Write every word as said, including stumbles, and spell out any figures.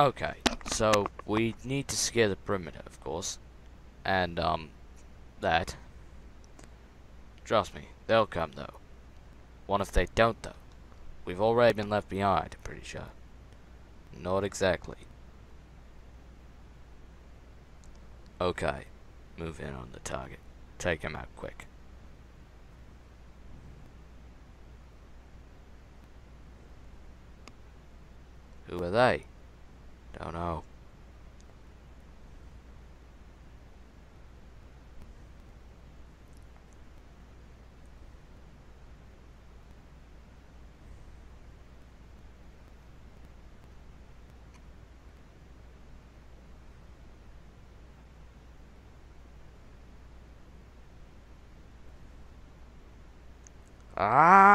Okay, so we need to secure the perimeter, of course. And, um, that. Trust me, they'll come, though. What if they don't, though? We've already been left behind, I'm pretty sure. Not exactly. Okay, move in on the target. Take him out quick. Who are they? Don't know. Ah!